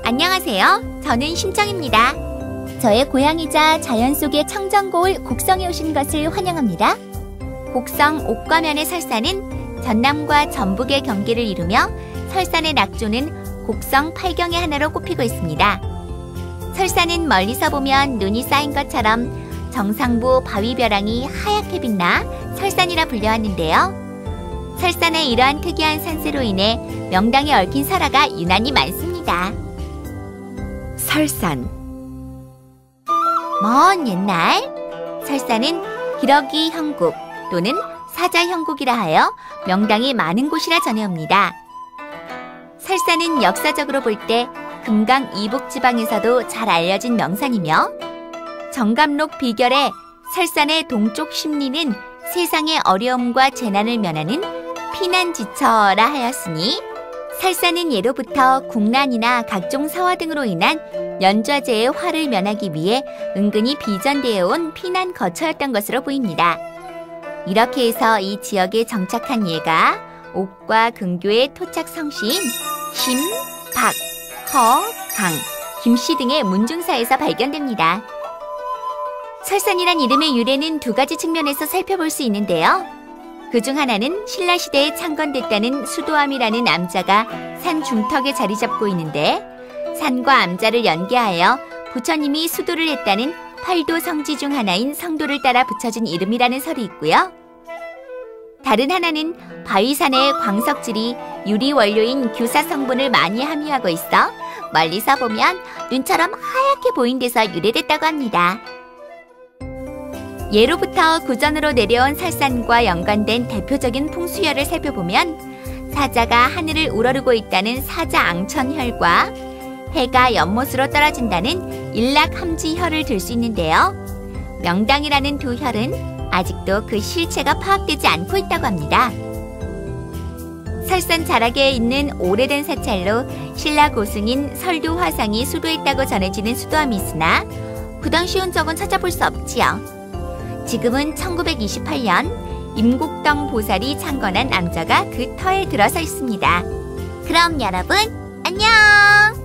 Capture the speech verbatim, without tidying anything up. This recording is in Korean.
안녕하세요. 저는 심정입니다. 저의 고향이자 자연 속의 청정고을 곡성에 오신 것을 환영합니다. 곡성 옥과면의 설산은 전남과 전북의 경계를 이루며 설산의 낙조는 곡성 팔경의 하나로 꼽히고 있습니다. 설산은 멀리서 보면 눈이 쌓인 것처럼 정상부 바위벼랑이 하얗게 빛나 설산이라 불려왔는데요. 설산의 이러한 특이한 산세로 인해 명당에 얽힌 설화가 유난히 많습니다. 설산. 먼 옛날 설산은 기러기 형국 또는 사자 형국이라 하여 명당이 많은 곳이라 전해옵니다. 설산은 역사적으로 볼 때 금강 이북 지방에서도 잘 알려진 명산이며 정감록 비결에 설산의 동쪽 십리는 세상의 어려움과 재난을 면하는 피난지처라 하였으니 설산은 예로부터 국난이나 각종 사화 등으로 인한 연좌제의 화를 면하기 위해 은근히 비전되어 온 피난 거처였던 것으로 보입니다. 이렇게 해서 이 지역에 정착한 예가 옥과 근교의 토착 성시인 심, 박, 허, 강, 김씨 등의 문중사에서 발견됩니다. 설산이란 이름의 유래는 두 가지 측면에서 살펴볼 수 있는데요. 그중 하나는 신라시대에 창건됐다는 수도암이라는 암자가 산 중턱에 자리 잡고 있는데 산과 암자를 연계하여 부처님이 수도를 했다는 팔도 성지 중 하나인 성도를 따라 붙여진 이름이라는 설이 있고요. 다른 하나는 바위산의 광석질이 유리 원료인 규사 성분을 많이 함유하고 있어 멀리서 보면 눈처럼 하얗게 보인 데서 유래됐다고 합니다. 예로부터 구전으로 내려온 설산과 연관된 대표적인 풍수열을 살펴보면 사자가 하늘을 우러르고 있다는 사자앙천혈과 해가 연못으로 떨어진다는 일락함지혈을 들 수 있는데요. 명당이라는 두 혈은 아직도 그 실체가 파악되지 않고 있다고 합니다. 설산 자락에 있는 오래된 사찰로 신라 고승인 설두 화상이 수도했다고 전해지는 수도함이 있으나 그 당시 흔적은 찾아볼 수 없지요. 지금은 천구백이십팔 년 임국동 보살이 창건한 암자가 그 터에 들어서 있습니다. 그럼 여러분 안녕!